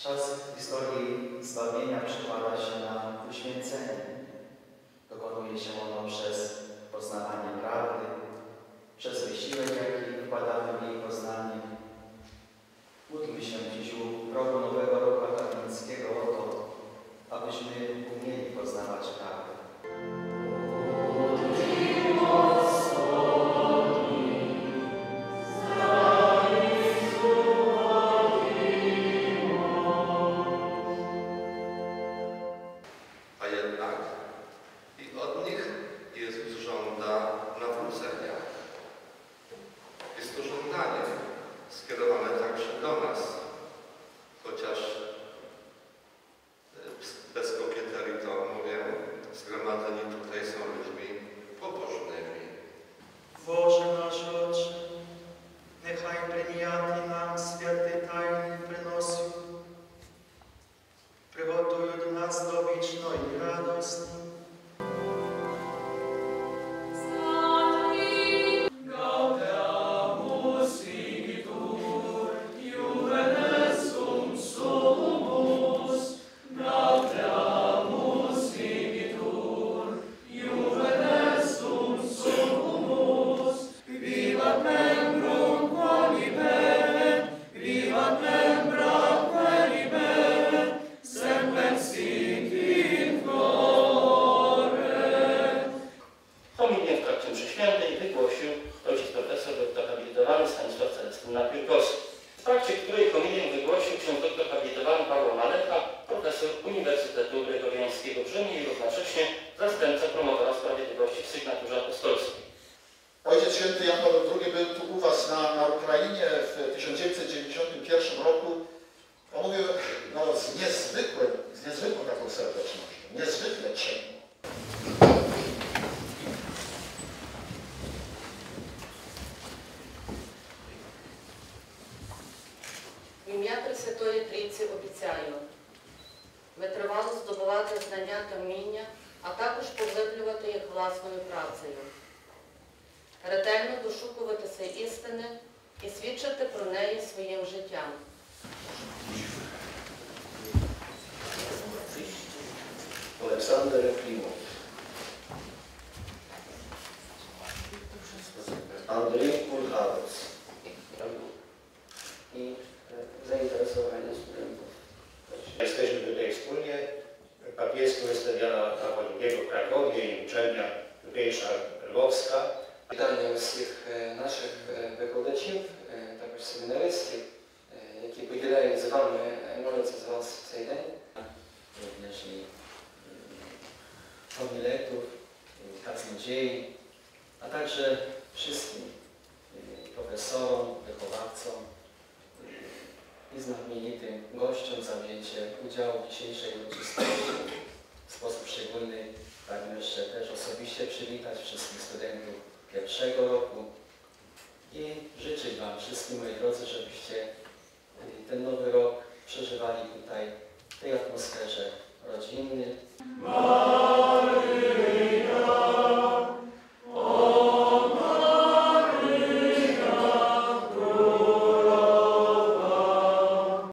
Czas historii zbawienia przekłada się na uświęcenie. Dokonuje się ono przez poznawanie prawdy, przez wysiłek, jaki wkładamy w jej poznanie. Módlmy się dziś u progu nowego roku akademickiego o to, abyśmy umieli poznawać prawdę. A jednak i od nich Jezus żąda nawrócenia. Jest to żądanie skierowane także do nas, chociaż bez kokieterii to mówię, zgromadzeni tutaj są ludźmi pobożnymi. Boże nasz Ojcze, нехай прийняти нам святи тайни приносів, приготують нас до вічної радості. w trakcie której homilię wygłosił ksiądz doktor habilitowany Paweł Maleka, profesor Uniwersytetu Gregoriańskiego w Rzymie i równocześnie zastępca promotora sprawiedliwości w sygnaturze apostolskiej. Ojciec Święty Jan Paweł II był tu u Was na Ukrainie w 1991 roku. On mówił z niezwykłą taką serdecznością, niezwykle ciemną. В ім'я Пресвятої Трійці обіцяю витривало здобувати знання та вміння, а також поглиблювати їх власною працею, ретельно дошукуватися істини і свідчити про неї своїм життям. Aleksander Klimow, Andrzej Kulhawec i zainteresowania studentów. Jesteśmy tutaj wspólnie. Papieskiego Styliana Pawła II w Krakowie i uczelnia tutejsza lwowska. Вітання усіх наших викладачів, також семінаристів, які поділяють з вами, моляться з вас в цей день. Również i homiletów, kaznodziei, a także wszystkim profesorom, wychowawcom i znamienitym gościom za wzięcie udziału w dzisiejszej uroczystości. W sposób szczególny pragnę jeszcze też osobiście przywitać wszystkich studentów pierwszego roku i życzyć Wam wszystkim, moi drodzy, żebyście ten nowy rok przeżywali